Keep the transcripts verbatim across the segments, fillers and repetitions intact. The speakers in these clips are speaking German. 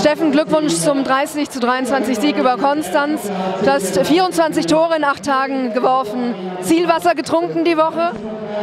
Steffen, Glückwunsch zum dreißig zu dreiundzwanzig Sieg über Konstanz. Du hast vierundzwanzig Tore in acht Tagen geworfen. Zielwasser getrunken die Woche?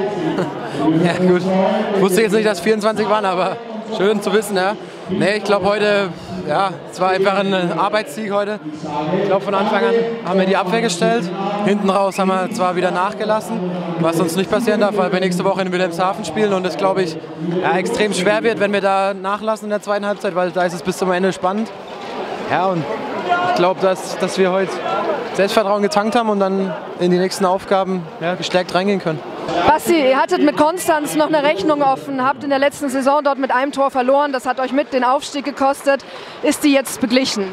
Ja gut, ich wusste jetzt nicht, dass vierundzwanzig waren, aber schön zu wissen. Ja. Nee, ich glaube heute, ja, es war einfach ein Arbeitssieg heute. Ich glaube von Anfang an haben wir die Abwehr gestellt. Hinten raus haben wir zwar wieder nachgelassen, was uns nicht passieren darf, weil wir nächste Woche in Wilhelmshaven spielen und es, glaube ich, ja, extrem schwer wird, wenn wir da nachlassen in der zweiten Halbzeit, weil da ist es bis zum Ende spannend. Ja, und ich glaube, dass, dass wir heute Selbstvertrauen getankt haben und dann in die nächsten Aufgaben ja, gestärkt reingehen können. Basti, ihr hattet mit Konstanz noch eine Rechnung offen, habt in der letzten Saison dort mit einem Tor verloren, das hat euch mit den Aufstieg gekostet. Ist die jetzt beglichen?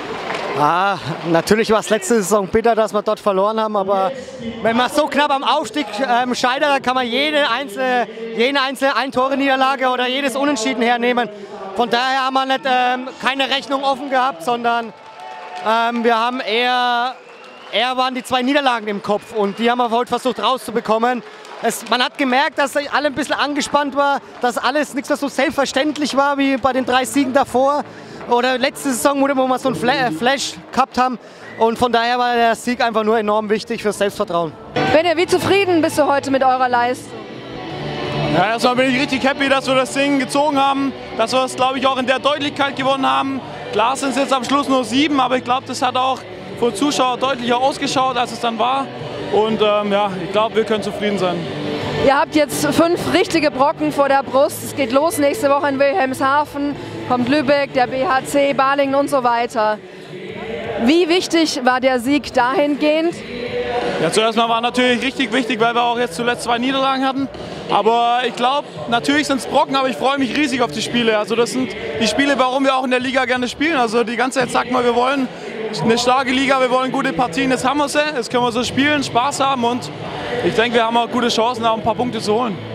Ah, natürlich war es letzte Saison bitter, dass wir dort verloren haben, aber wenn man so knapp am Aufstieg ähm, scheitert, dann kann man jede einzelne, jede einzelne Ein-Tore-Niederlage oder jedes Unentschieden hernehmen. Von daher haben wir nicht, ähm, keine Rechnung offen gehabt, sondern ähm, wir haben eher, eher waren die zwei Niederlagen im Kopf und die haben wir heute versucht rauszubekommen. Es, man hat gemerkt, dass alle ein bisschen angespannt war, dass alles nichts mehr so selbstverständlich war wie bei den drei Siegen davor. Oder letzte Saison, wo wir so einen Flash gehabt haben. Und von daher war der Sieg einfach nur enorm wichtig fürs Selbstvertrauen. Benja, wie zufrieden bist du heute mit eurer Leistung? Ja, erstmal bin ich richtig happy, dass wir das Ding gezogen haben, dass wir es, glaube ich, auch in der Deutlichkeit gewonnen haben. Klar sind es jetzt am Schluss nur sieben, aber ich glaube, das hat auch für Zuschauer deutlicher ausgeschaut, als es dann war. Und ähm, ja, ich glaube, wir können zufrieden sein. Ihr habt jetzt fünf richtige Brocken vor der Brust. Es geht los nächste Woche in Wilhelmshaven, kommt Lübeck, der B H C, Balingen und so weiter. Wie wichtig war der Sieg dahingehend? Ja, zuerst mal war natürlich richtig wichtig, weil wir auch jetzt zuletzt zwei Niederlagen hatten. Aber ich glaube, natürlich sind es Brocken, aber ich freue mich riesig auf die Spiele. Also das sind die Spiele, warum wir auch in der Liga gerne spielen. Also die ganze Zeit sagt man, wir wollen eine starke Liga, wir wollen gute Partien. Jetzt haben wir sie, jetzt können wir so spielen, Spaß haben und ich denke, wir haben auch gute Chancen, auch ein paar Punkte zu holen.